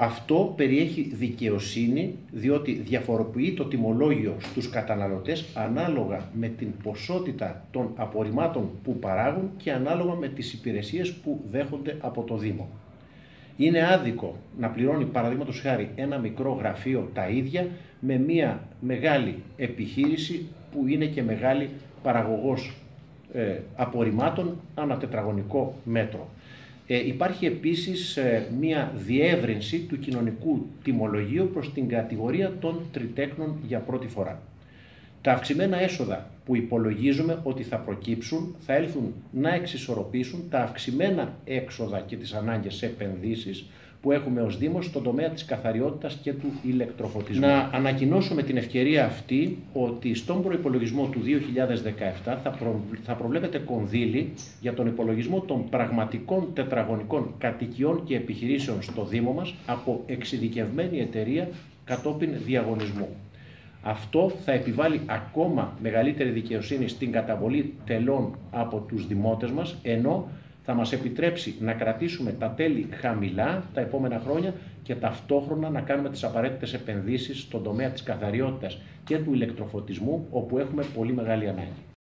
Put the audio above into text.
Αυτό περιέχει δικαιοσύνη, διότι διαφοροποιεί το τιμολόγιο στους καταναλωτές ανάλογα με την ποσότητα των απορριμμάτων που παράγουν και ανάλογα με τις υπηρεσίες που δέχονται από το Δήμο. Είναι άδικο να πληρώνει, παραδείγματος χάρη, ένα μικρό γραφείο τα ίδια με μια μεγάλη επιχείρηση που είναι και μεγάλη παραγωγός απορριμμάτων ανά τετραγωνικό μέτρο. Υπάρχει επίσης μια διεύρυνση του κοινωνικού τιμολογίου προς την κατηγορία των τριτέκνων για πρώτη φορά. Τα αυξημένα έσοδα που υπολογίζουμε ότι θα προκύψουν θα έλθουν να εξισορροπήσουν τα αυξημένα έξοδα και τις ανάγκες σε επενδύσεις που έχουμε ως Δήμος στον τομέα της καθαριότητας και του ηλεκτροφωτισμού. Να ανακοινώσω με την ευκαιρία αυτή ότι στον προϋπολογισμό του 2017 θα προβλέπεται κονδύλι για τον υπολογισμό των πραγματικών τετραγωνικών κατοικιών και επιχειρήσεων στο Δήμο μας από εξειδικευμένη εταιρεία κατόπιν διαγωνισμού. Αυτό θα επιβάλλει ακόμα μεγαλύτερη δικαιοσύνη στην καταβολή τελών από τους δημότες μας, ενώ θα μας επιτρέψει να κρατήσουμε τα τέλη χαμηλά τα επόμενα χρόνια και ταυτόχρονα να κάνουμε τις απαραίτητες επενδύσεις στον τομέα της καθαριότητας και του ηλεκτροφωτισμού, όπου έχουμε πολύ μεγάλη ανάγκη.